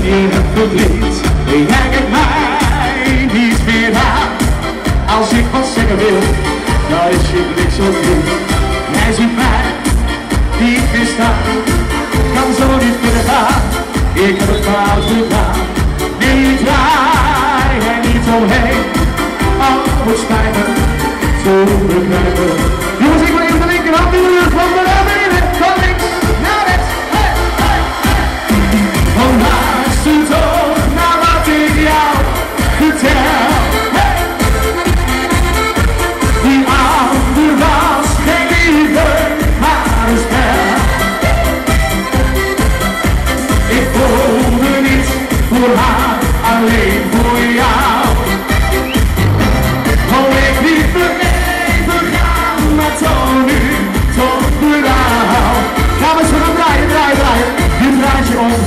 in het verdriet. Jij kijkt mij niet meer aan. Als ik wat zeggen wil, dan is je blik zo diep. Jij ziet mij niet meer staan. Kan zo niet verder gaan. Ik heb het fout gedaan. Niet draai en niet omheen. Oh, het spijt me, zo begrijpen. Jongens, ik wil even de linkerhand in de lucht, want we hebben in het van links naar rechts. Hey, hey, hey. Van luister toch naar wat ik jou vertel. Hey. Die ander was geen liefde, maar een spel. Ik voelde niet voor haar, alleen voor jou. Oh, ik liet me even gaan, maar toch nu, toch voor jou. Dames, we gaan draaien, draaien, draaien. Je draait je om.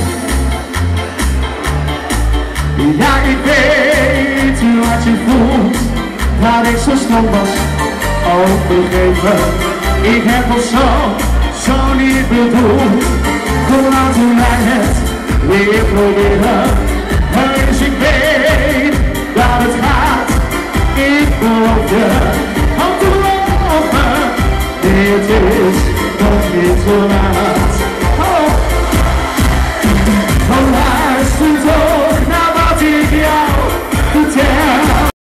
Ja, ik weet wat je voelt, dat ik zo stom was, ook vergeven. Ik heb het zo niet bedoeld. Kom, laten wij het weer proberen. Dus ik weet dat het gaat. Ik beloof je, om te beloven, dit is nog niet zo laat.